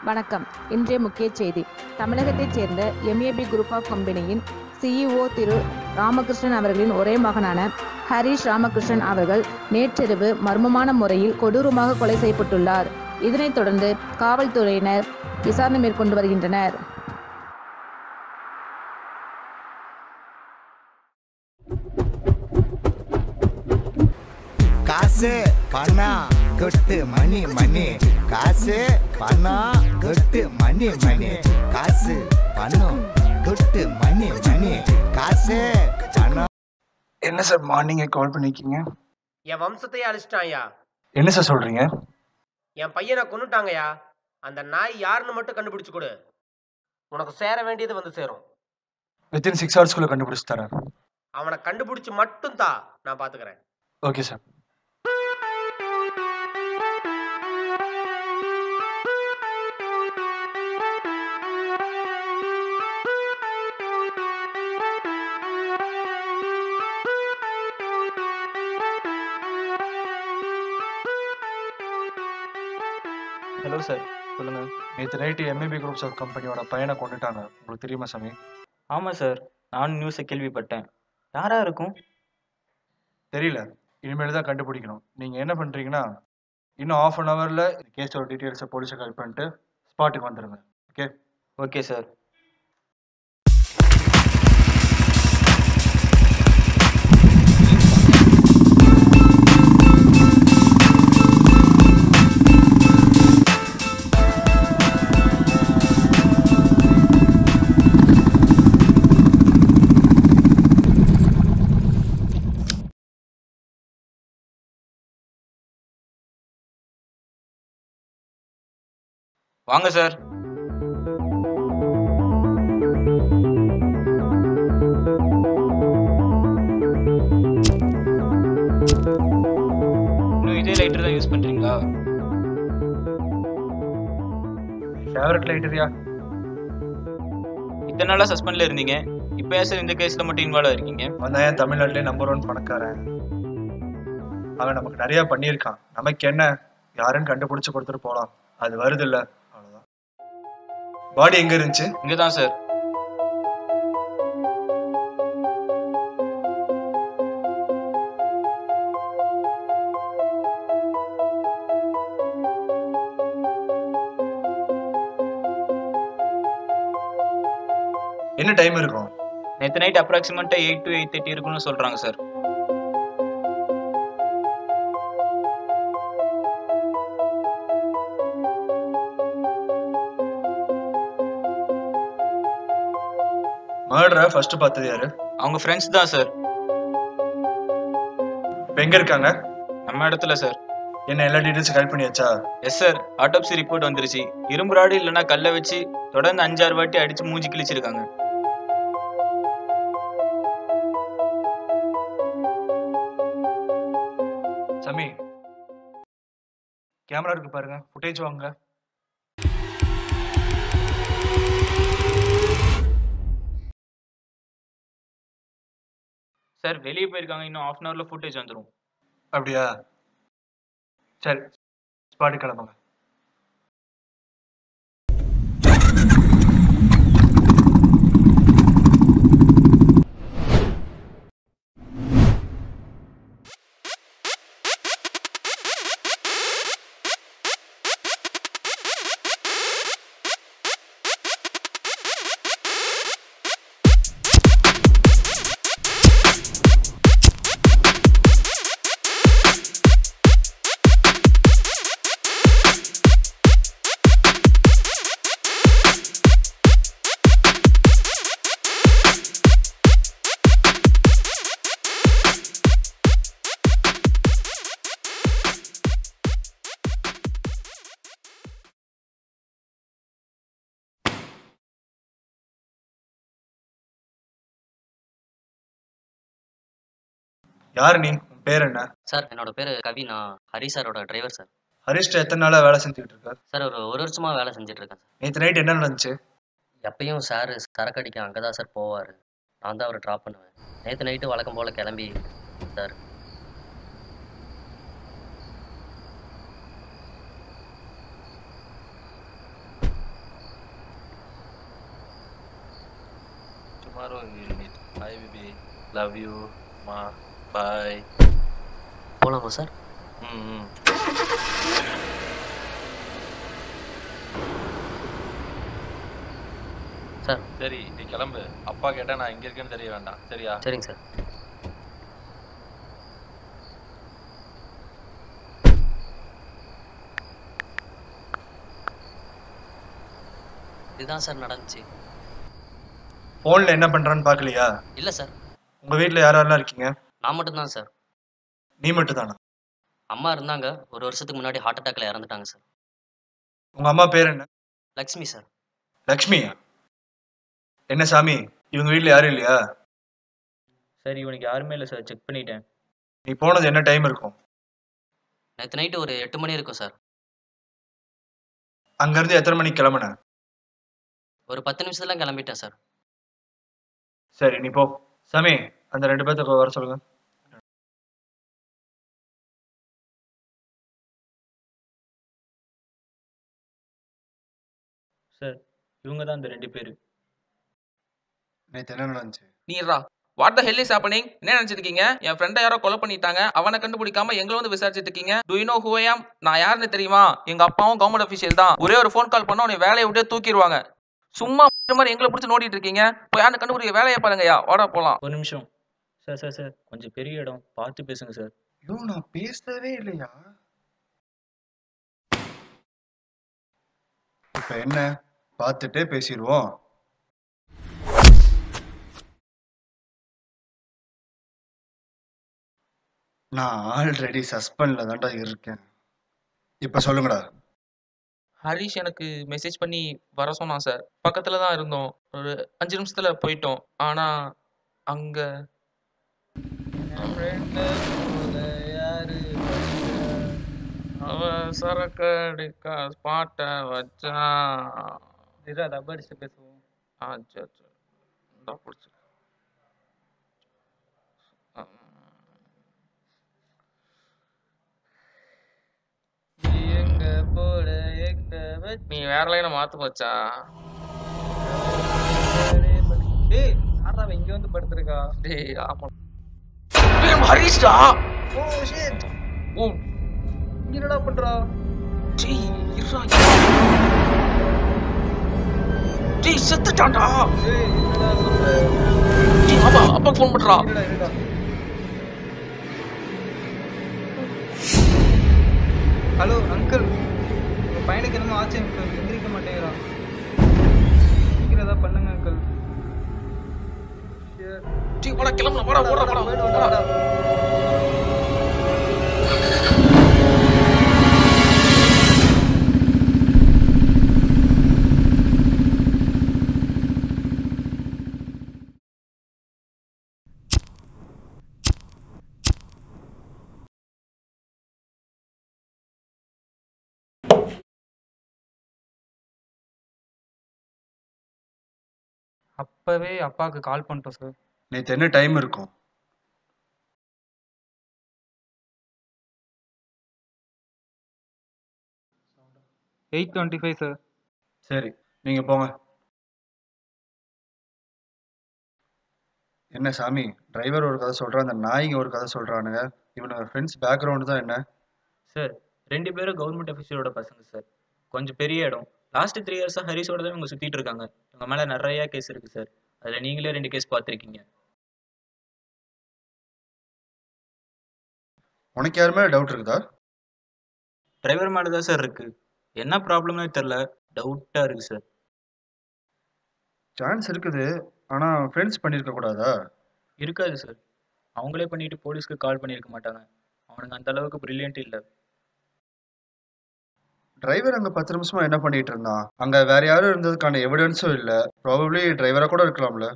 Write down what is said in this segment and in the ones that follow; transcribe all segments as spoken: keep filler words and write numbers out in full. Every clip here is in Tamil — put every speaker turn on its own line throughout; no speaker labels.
வணக்கம். இன்றைய முக்கிய செய்தி. தமிழகத்தைச் சேர்ந்த எம்ஏபி குரூப் ஆஃப் கம்பெனியின் சிஇஓ திரு ராமகிருஷ்ணன் அவர்களின் ஒரே மகனான ஹரிஷ் ராமகிருஷ்ணன் அவர்கள் நேற்றிரவு மர்மமான முறையில் கொடூரமாக கொலை செய்யப்பட்டுள்ளார். இதனைத் தொடர்ந்து காவல்துறையினர் விசாரணை மேற்கொண்டு வருகின்றனர்.
காசு பணம் கொட்டு மணி மணி காசு பணம் கொட்டு மணி மணி காசு பணம் கொட்டு மணி மணி காசு பணம்.
என்ன சார் மார்னிங்கே கால் பண்ணிருக்கீங்க?
என் வம்சத்தையே அழிச்சிட்டாயா?
என்ன சார் சொல்றீங்க?
என் பையனை கொன்னுட்டாங்கயா. அந்த நாய் யாருன்னு மட்டும் கண்டுபிடிச்சு கொடு. உனக்கு சேர வேண்டியது வந்து சேரும்.
வித்தின் சிக்ஸ் ஹவர்ஸ்க்குள்ள கண்டுபிடிச்சு தரேன்.
அவனை கண்டுபிடிச்சு மட்டும் தா, நான் பாத்துக்கிறேன்.
Okay sir. ஹலோ சார், சொல்லுங்க. நேற்று நைட்டு எம்ஏபி குரூப்ஸ் ஆஃப் கம்பெனியோட பையனை கொண்டுட்டாங்க. உங்களுக்கு தெரியுமா சாமி?
ஆமாம் சார், நானும் நியூஸை கேள்விப்பட்டேன். யாரா இருக்கும்
தெரியல, இனிமேல் தான் கண்டுபிடிக்கணும். நீங்கள் என்ன பண்ணுறீங்கன்னா, இன்னும் ஆஃப் அன் ஹவரில் கேஸோட டீட்டெயில்ஸை போலீஸை கால் பண்ணிட்டு ஸ்பாட்டுக்கு வந்துடுங்க. ஓகே?
Okay sir. வாங்க சார். இன்னும் இதே லைட்டர் தான் யூஸ் பண்றீங்களா?
ஃபேவரட் லைட்டரியா?
இத்தனை நாளா சஸ்பெண்ட்ல இருந்தீங்க, இப்போ ஏன் சார் இந்த கேஸ்ல மட்டும் இன்வால்வ் ஆயிருக்கீங்க?
அவன் ஏன் தமிழ்நாட்டிலே நம்பர் ஒன் பணக்காரன். அவன் நமக்கு நிறைய பண்ணியிருக்கான். நமக்கு என்ன, யாருன்னு கண்டுபிடிச்சு கொடுத்துட்டு போகலாம். அது வருது இல்ல, அவ்வளவுதான். பாடி எங்க இருந்துச்சு?
இங்கதான் சார்.
என்ன டைம் இருக்கும்?
நேற்று நைட் அப்ராக்சிமேட்டா எயிட் டு எயிட் தேர்ட்டி இருக்குன்னு சொல்றாங்க சார்.
மர்டரை ஃபர்ஸ்ட் பார்த்தது யாரு?
அவங்க ஃப்ரெண்ட்ஸ் தான் சார்.
இப்போ எங்க இருக்காங்க?
நம்ம இடத்துல சார்.
என்ன எல்லா டீடைல்ஸும் கலெக்ட் பண்ணியாச்சா?
எஸ் சார், ஆட்டோப்சி ரிப்போர்ட் வந்துருச்சு. இரும்பு ராடு இல்லைன்னா கல்லை வச்சு தொடர்ந்து அஞ்சாறு வாட்டி அடிச்சு மூஞ்சி கிழிச்சிருக்காங்க.
சமி, கேமரா இருக்கு பாருங்க, ஃபுட்டேஜ் வாங்க.
சார் வெளியே போயிருக்காங்க, இன்னும் ஹாஃப் அன் ஹவர்ல ஃபுட்டேஜ் வந்துடும்.
அப்படியா? சரி, ஸ்பாட்டு கிளம்புங்க. யாரு நீ? உன் பேர் என்ன?
சார் என்னோட பேர் கவி. நான் ஹரிஷ் சாரோட டிரைவர் சார்.
ஹரிஷ்ட எத்தனை நாளா வேலை செஞ்சுட்டு இருக்க?
சார் ஒரு ஒரு வருஷமா வேலை செஞ்சுட்டு இருக்கேன் சார்.
நேற்று நைட் என்ன நடந்துச்சு?
எப்பயும் சார் சரக்கு அடிக்க அங்கே தான் சார் போவார். நான் தான் அவரை ட்ராப் பண்ணுவேன். நேற்று நைட்டு வழக்கம் போல் கிளம்பி sir
tomorrow we will meet. Bye, baby. Love you, ma. Bye.
போகலாமா சார்?
ம்
சார்
சரி, நீ கிளம்பு. அப்பா கேட்டா நான் எங்க இருக்கேன்னு தெரிய வேண்டாம். சரியா?
சரிங்க சார். இதுதான் சார் நடந்துச்சு.
போன்ல என்ன பண்றான்னு பாக்கலையா?
இல்லை சார்.
உங்க வீட்ல யாரெல்லாம் இருக்கீங்க?
நான் மட்டும்தான் சார்.
நீ மட்டும் தானா?
அம்மா இருந்தாங்க, ஒரு வருஷத்துக்கு முன்னாடி ஹார்ட் அட்டாக்ல இறந்துட்டாங்க சார்.
உங்க அம்மா பேர் என்ன?
லக்ஷ்மி சார்.
லக்ஷ்மியா? என்ன சாமி, இவங்க வீட்ல யாரும் இல்லையா?
சார் இவனுக்கு யாருமே இல்லை சார், செக் பண்ணிட்டேன்.
நீ போனது என்ன டைம் இருக்கும்?
நேற்று நைட்டு ஒரு எட்டு மணி இருக்கும் சார்.
அங்கிருந்து எத்தனை மணிக்கு கிளம்புன?
ஒரு பத்து நிமிஷத்துல கிளம்பிட்டேன் சார்.
சரி நீ போ. சாமி, அந்த ரெண்டு பேர்த்த வர சொல்லுங்க.
சார் இவங்க தான் அந்த ரெண்டு பேரு.
நேத்து என்ன நடந்துச்சு?
Neera what the hell is happening? என்ன நினைச்சிருக்கீங்க? என் ஃப்ரெண்டை யாரோ கொலை பண்ணிட்டாங்க, அவனை கண்டுபிடிக்காம எங்களை வந்து விசாரிச்சுட்டு இருக்கீங்க. Do you know who I am? நான் யாருன்னு தெரியுமா? எங்க அப்பாவும் கவர்மெண்ட் அஃபீஷியல் தான். ஒரே ஒரு ஃபோன் கால் பண்ணா உன்னை வேலையை விட்டு தூக்கிடுவாங்க. சும்மா மாதிரி எங்களை பிடிச்சி நோண்டிட்டு இருக்கீங்க. போய் யாருன்னு கண்டுபிடிக்க வேலையை பாருங்கய்யா. வாடா போலாம்.
ஒரு நிமிஷம் சார். சார் சார் கொஞ்சம் பெரிய இடம் பார்த்து பேசுங்க சார்.
ஐயோ, நான் பேசவே இல்லையா? இப்ப என்ன, பார்த்துட்டே பேசிடுவோம். நான் ஆல்ரெடி சஸ்பெண்ட்ல தான்டா இருக்கேன். இப்ப சொல்லுங்கடா.
ஹரிஷ் எனக்கு மெசேஜ் பண்ணி வர சொன்னான் சார். பக்கத்துல தான் இருந்தோம், ஒரு அஞ்சு நிமிஷத்துல போயிட்டோம். ஆனா அங்க அவ சரக்கு அடிக்க ஸ்பாட்ட வச்சான். அடிச்சு பேசுவோம். ஆச்சு ஆச்சு பிடிச்சி எங்க போட எங்க நீ வேற லைனை மாத்து போச்சா? டேய் யாரா இங்க வந்து படுத்துருக்கா? டேய் ஆமா டேய் ஹரிஷ்டா. Oh shit. ஓ இங்க என்னடா பண்றா? டேய் இருடா. டேய் செத்துட்டான்டா. டேய் என்னடா சொல்ற? டேய் அப்பா அப்பா ஃபோன் பண்றா. இருடா இருடா.
ஹலோ அங்கிள், உங்கள் பையனுக்கு என்னமோ ஆச்சு அங்கிள், எந்திரிக்க மாட்டேங்கிறான். சீக்கிரம் ஏதாவது பண்ணுங்க அங்கிள்.
டேய் வாடா கிளம்பலாம். வாடா வாடா வாடா வாடா.
அப்பவே அப்பாவுக்கு கால் பண்ணிட்டோம் சார்.
நேத்து என்ன டைம் இருக்கும்?
Eight twenty five sir.
சரி நீங்க போங்க. என்ன சாமி, டிரைவர் ஒரு கதை சொல்றான், அந்த நாய்ங்க ஒரு கதை சொல்றானுங்க. இவனுங்க ஃப்ரெண்ட்ஸ் பேக்ரவுண்டு தான் என்ன?
சார் ரெண்டு பேரும் கவர்மெண்ட் அஃபீஷியலோட பசங்க சார். கொஞ்சம் பெரிய இடம். லாஸ்ட் த்ரீ இயர்ஸாக ஹரிஷோட தான் இவங்க சுற்றிட்டு இருக்காங்க. இவங்க மேலே நிறைய கேஸ் இருக்கு சார். அதில் நீங்களே ரெண்டு கேஸ் பார்த்துருக்கீங்க.
உனக்கு யாருமே டவுட் இருக்குதா?
டிரைவர் மேலே தான் சார் இருக்கு. என்ன ப்ராப்ளம்னு தெரில, டவுட்டாக இருக்கு சார்.
சான்ஸ் இருக்குது, ஆனா ஃப்ரெண்ட்ஸ் பண்ணியிருக்க கூடாதா?
இருக்காது சார். அவங்களே பண்ணிட்டு போலீஸ்க்கு கால் பண்ணியிருக்க மாட்டாங்க. அவனுங்க அந்த அளவுக்கு பிரில்லியன்ட் இல்லை.
டிரைவர் அங்க பத்து நிமிஷமா என்ன பண்ணிட்டு இருந்தான்? அங்க வேற யாரும் இருந்ததுக்கான எவிடன்ஸும் இல்ல. ப்ராபப்ளி டிரைவரா கூட இருக்கலாம்ல.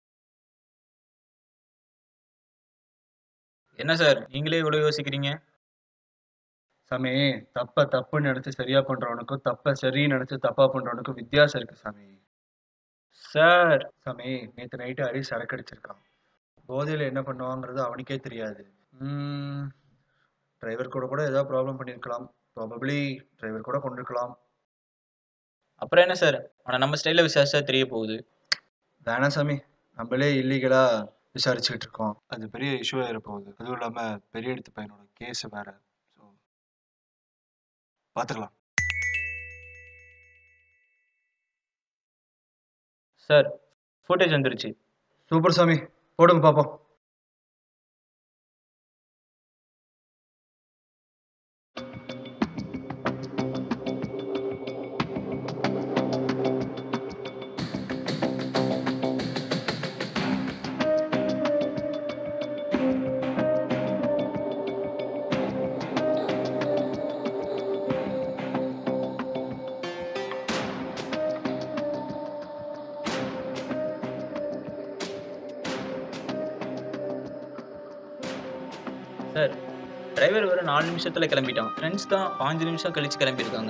என்ன சார் நீங்களே இவ்வளோ யோசிக்கிறீங்க?
சாமி, தப்ப தப்புன்னு நினைச்சு சரியா பண்றவனுக்கும் தப்ப சரின்னு நினைச்சு தப்பா பண்றவனுக்கும் வித்தியாசம் இருக்கு சாமி.
சார்
சாமி, நேற்று நைட்டு ஹரிஷ் சரக்கு அடிச்சிருக்கான். போதையில என்ன பண்ணுவாங்கிறது அவனுக்கே தெரியாது. ம் டிரைவர் கூட கூட ஏதாவது ப்ராப்ளம் பண்ணியிருக்கலாம். ப்ராபப்ளி டிரைவர் கூட கொண்டிருக்கலாம்.
அப்புறம் என்ன சார், அவனை நம்ம ஸ்டைலில் விசாரிச்சா தெரிய போகுது.
வேணாம் சாமி, நம்மளே இல்லீகலா விசாரிச்சுக்கிட்டு இருக்கோம். அது பெரிய இஷ்யூ ஆயிட போகுது. அதுவும் இல்லாம பெரிய எடுத்து பையனோட கேஸ் வேற. ஸோ பார்த்துக்கலாம்.
சார் ஃபுட்டேஜ் வந்துருச்சு.
சூப்பர் சாமி, போடுங்க பார்ப்போம்.
சார் டிரைவர் வேறு நாலு நிமிஷத்தில் கிளம்பிட்டான். ஃப்ரெண்ட்ஸ் தான் பாஞ்சு நிமிஷம் கழிச்சு கிளம்பியிருக்காங்க.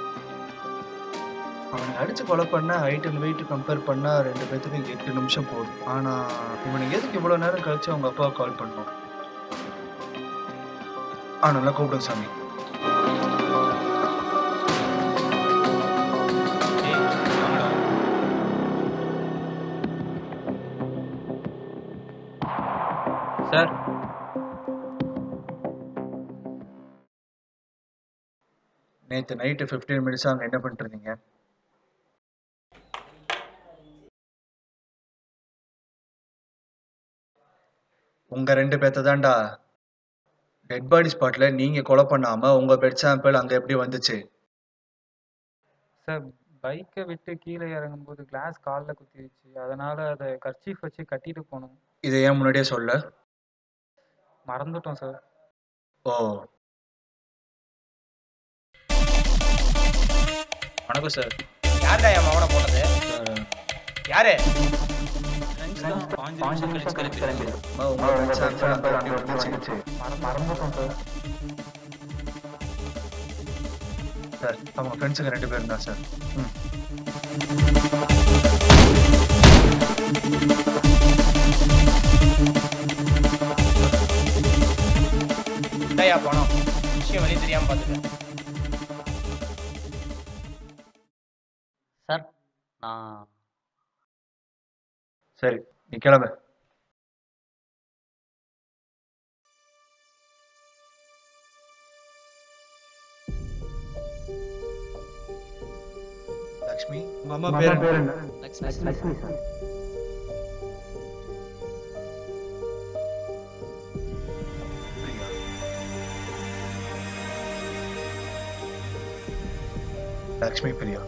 அவனை அடிச்சு கொலை பண்ண ஹைட் அண்ட் வெயிட் கம்பேர் பண்ணா ரெண்டு பேர்த்துக்கு எட்டு நிமிஷம் போதும். ஆனா இவனுக்கு எதுக்கு இவ்வளவு நேரம் கழிச்சு அவங்க அப்பாவை கால் பண்ணோம்? ஆ நல்லா கூப்பிடுங்க சாமி.
சார்
நேற்று நைட்டு ஃபிஃப்டீன் மினிட்ஸாக அங்கே என்ன பண்ணிட்டு இருந்தீங்க? உங்க ரெண்டு பேர்த்த தான்டா டெட் பாடி ஸ்பாட்ல நீங்க கொலை பண்ணாம உங்க பெட் சாம்பிள் அங்க எப்படி வந்துச்சு?
சார் பைக்கை விட்டு கீழே இறங்கும்போது கிளாஸ் காலில் குத்திருச்சு, அதனால அதை கர்ச்சீஃப் வச்சு கட்டிட்டு போனோம்.
இதை ஏன் முன்னாடியே சொல்ல?
மறந்துட்டோம் சார்.
ஓ
வணக்கம் சார்.
யார்டா என் மகனை போட்டது? யாரு?
ஃப்ரெண்ட்ஸ் தான் பாஞ்சு நிமிஷம் கழிச்சு கிளம்பியிருக்காங்க.
உங்க பெட் சாம்பிள் அங்க எப்படி வந்துச்சு?
மறந்துட்டோம் சார்.
சார் அவங்க ஃப்ரெண்ட்ஸுங்க ரெண்டு பேரும் தான் சார். ம்
இந்தாயா பணம், விஷயம் வெளியே தெரியாம பார்த்துக்க.
சார் நான்
சரி நீ கிளம்பு. லக்ஷ்மி, உங்க அம்மா பேர் என்ன?
லக்ஷ்மி சார்.
லக்ஷ்மி பிரியா.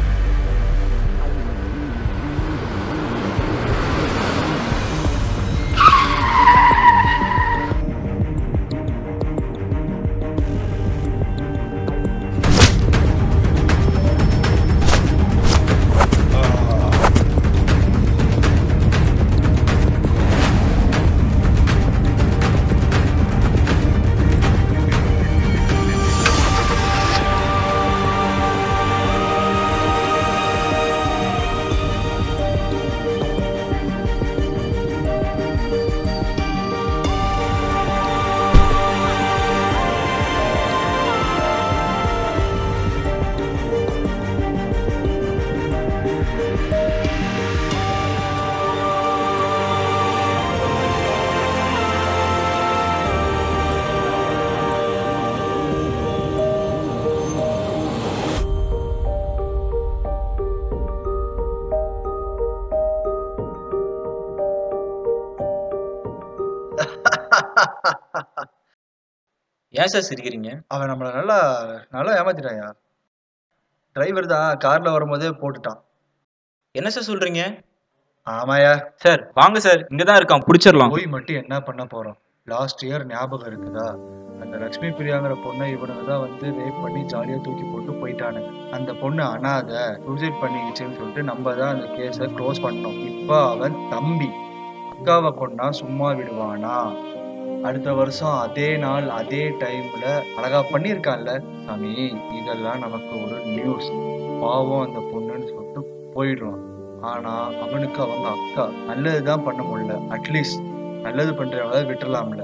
ஏன் சார் சிரிக்கிறீங்க?
அவன் நம்மளை நல்லா நல்லா ஏமாத்திட்டாயா. டிரைவர் தான் கார்ல வரும்போதே போட்டுட்டான்.
என்ன சார் சொல்றீங்க?
ஆமாயா.
சார் வாங்க சார், இங்க தான் இருக்கான், பிடிச்சிடலாம்.
போய் மட்டும் என்ன பண்ண போறோம்? லாஸ்ட் இயர் ஞாபகம் இருக்குதா? அந்த லக்ஷ்மி பிரியாங்கிற பொண்ணை இவனுக்கு தான் வந்து ரேப் பண்ணி ஜாலியா தூக்கி போட்டு போயிட்டானுங்க. அந்த பொண்ணு அனாத சூசைட் பண்ணிக்கிச்சுன்னு சொல்லிட்டு நம்ம தான் அந்த கேஸை க்ளோஸ் பண்ணோம். இப்போ அவன் தம்பி அக்காவை கொண்டா சும்மா விடுவானா? அடுத்த வருஷம் அதே நாள் அதே டைம்ல அழகா பண்ணியிருக்கான்ல சாமி. இதெல்லாம் நமக்கு ஒரு நியூஸ். பாவம் அந்த பொண்ணுன்னு சொல்லிட்டு போயிடுவான். ஆனா அவனுக்கு அவங்க அக்கா நல்லதுதான் பண்ண முடியல. அட்லீஸ்ட் நல்லது பண்றவங்க விட்டுறலாம்ல.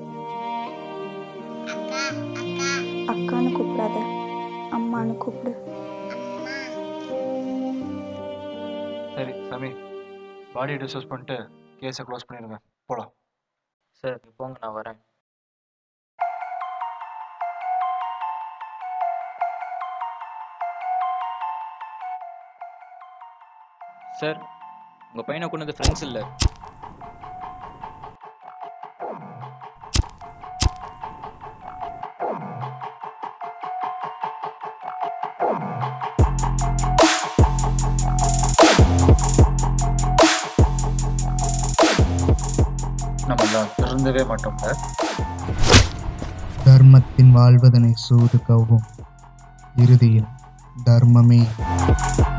அக்கான்னு கூப்பிடாத, அம்மான்னு கூப்பிடு.
சரி சாமி, பாடியை டிஸ்போஸ் பண்ணிட்டு கேஸை க்ளோஸ் பண்ணிடுங்க. போகலாம்.
சார் போங்க, நான் வரேன். சார் உங்கள் பையனை கொண்டது ஃப்ரெண்ட்ஸ் இல்லை.
நம்ம திருந்தவே மாட்டோம்.
தர்மத்தின் வாழ்வதனை சூது கவ்வும், இறுதியில் தர்மமே